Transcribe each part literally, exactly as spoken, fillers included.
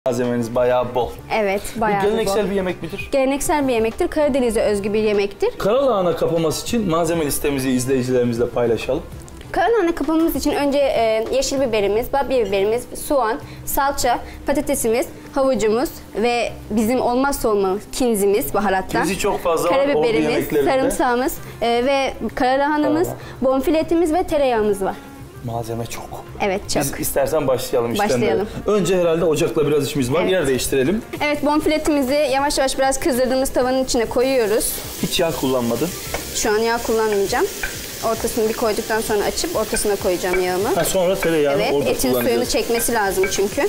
Malzemeniz bayağı bol. Evet, bayağı Bu geleneksel bol. bir yemek midir? Geleneksel bir yemektir. Karadeniz'e özgü bir yemektir. Karalahana kapaması için malzeme listemizi izleyicilerimizle paylaşalım. Karalahana kapamamız için önce e, yeşil biberimiz, babya biberimiz, soğan, salça, patatesimiz, havucumuz ve bizim olmazsa olmaz kinzimiz, baharattan. Kinzi çok fazla var ordu Karabiberimiz, yemeklerinde. sarımsağımız e, ve karalahanamız, bonfile etimiz ve tereyağımız var. Malzeme çok. Evet, çok. Biz istersen başlayalım işlemlere. Başlayalım. Önce herhalde ocakla biraz işimiz var. Evet. Yer değiştirelim. Evet, bonfile etimizi yavaş yavaş biraz kızdırdığımız tavanın içine koyuyoruz. Hiç yağ kullanmadın. Şu an yağ kullanmayacağım. Ortasını bir koyduktan sonra açıp ortasına koyacağım yağımı. Ha, sonra tereyağını Evet, orada etin suyunu kullanacağız. çekmesi lazım çünkü.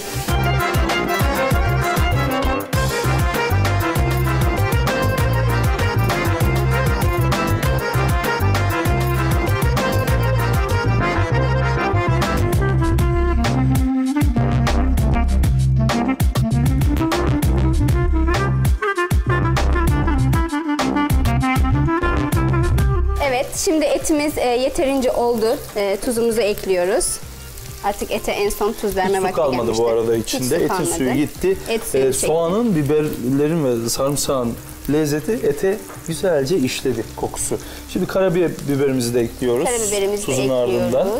Evet, şimdi etimiz e, yeterince oldu. E, tuzumuzu ekliyoruz. Artık ete en son tuz verme Hiç su vakti kalmadı gelmiştir. bu arada Hiç içinde. su Etin kalmadı. suyu gitti. Et suyu Ee, çekti. soğanın, biberlerin ve sarımsağın lezzeti ete güzelce işledi kokusu. Şimdi karabiberimizi de ekliyoruz. Karabiberimizi de Tuzun ekliyoruz. ardından.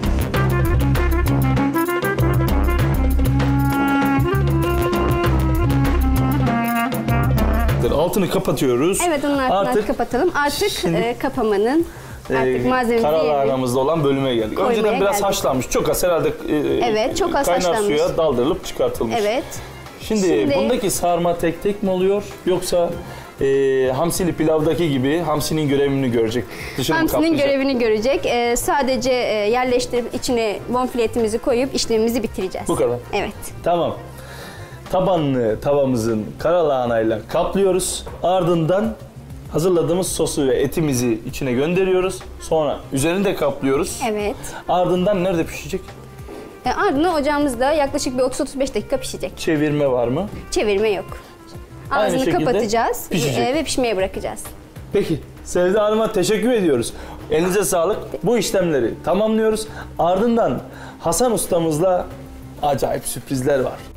Altını kapatıyoruz. Evet, onun altını Artık kapatalım. Artık şimdi, e, kapamanın artık e, malzememizi karalahanamızda olan bölüme geldik. Koymaya Önceden biraz geldik. haşlanmış. Çok az herhalde e, Evet, çok az kaynar haşlanmış. suya daldırılıp çıkartılmış. Evet. Şimdi, Şimdi- bundaki sarma tek tek mi oluyor yoksa e, hamsili pilavdaki gibi hamsinin görevini görecek? Dışarı mı Hamsinin kaplayacak? görevini görecek. E, sadece e, yerleştirip içine bonfile etimizi koyup işlemimizi bitireceğiz. Bu kadar. Evet. Tamam. Tabanlı tavamızın karalahanayla kaplıyoruz. Ardından hazırladığımız sosu ve etimizi içine gönderiyoruz. Sonra üzerini de kaplıyoruz. Evet. Ardından nerede pişecek? E, ardından ocağımızda yaklaşık bir otuz otuz beş dakika pişecek. Çevirme var mı? Çevirme yok. Aynı Ağzını şekilde kapatacağız pişecek. e, ve pişmeye bırakacağız. Peki. Sevda Hanım'a teşekkür ediyoruz. Elinize sağlık. Bu işlemleri tamamlıyoruz. Ardından Hasan ustamızla acayip sürprizler var.